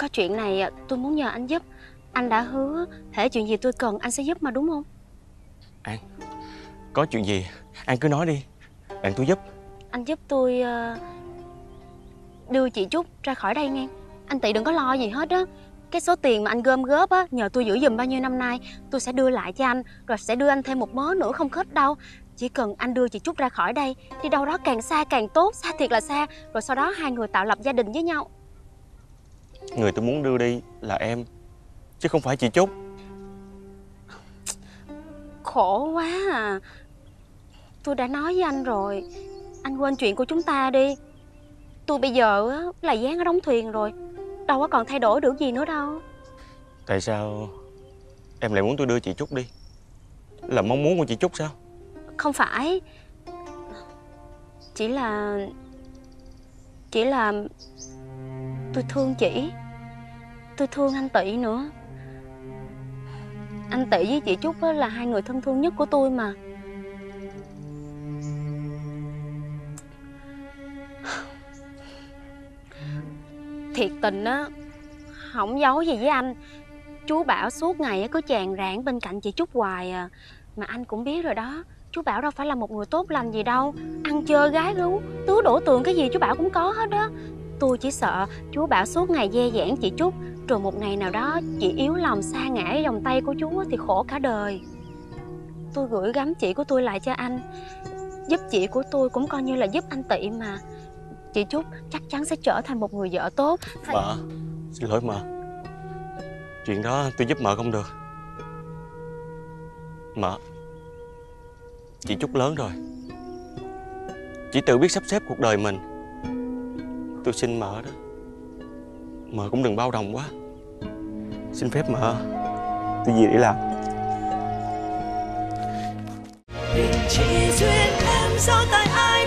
Có chuyện này tôi muốn nhờ anh giúp. Anh đã hứa hễ chuyện gì tôi cần anh sẽ giúp mà, đúng không? An, có chuyện gì An cứ nói đi, đặng tôi giúp. Anh giúp tôi đưa chị Trúc ra khỏi đây nghe. Anh Tị đừng có lo gì hết á. Cái số tiền mà anh gom góp á, nhờ tôi giữ giùm bao nhiêu năm nay, tôi sẽ đưa lại cho anh. Rồi sẽ đưa anh thêm một mớ nữa không hết đâu. Chỉ cần anh đưa chị Trúc ra khỏi đây, đi đâu đó càng xa càng tốt, xa thiệt là xa. Rồi sau đó hai người tạo lập gia đình với nhau. Người tôi muốn đưa đi là em, chứ không phải chị Trúc. Khổ quá à. Tôi đã nói với anh rồi, anh quên chuyện của chúng ta đi. Tôi bây giờ á, là dán ở đóng thuyền rồi, đâu có còn thay đổi được gì nữa đâu. Tại sao em lại muốn tôi đưa chị Trúc đi? Là mong muốn của chị Trúc sao? Không phải. Chỉ là tôi thương chị. Tôi thương anh Tị nữa. Anh Tị với chị Trúc á, là hai người thân thương nhất của tôi mà. Thiệt tình á, không giấu gì với anh, chú Bảo suốt ngày cứ chàng rạng bên cạnh chị Trúc hoài à. Mà anh cũng biết rồi đó, chú Bảo đâu phải là một người tốt lành gì đâu. Ăn chơi gái gú, tứ đổ tường cái gì chú Bảo cũng có hết đó. Tôi chỉ sợ chú Bảo suốt ngày dè dãn chị Trúc, rồi một ngày nào đó chị yếu lòng sa ngã ở vòng tay của chú thì khổ cả đời. Tôi gửi gắm chị của tôi lại cho anh. Giúp chị của tôi cũng coi như là giúp anh Tị mà. Chị Trúc chắc chắn sẽ trở thành một người vợ tốt. Mợ, xin lỗi mợ. Chuyện đó tôi giúp mợ không được. Mợ, chị Trúc lớn rồi, chị tự biết sắp xếp cuộc đời mình. Tôi xin mợ đó, mợ cũng đừng bao đồng quá. Xin phép mợ, tôi về để làm. Định chỉ duyên em giao tay ai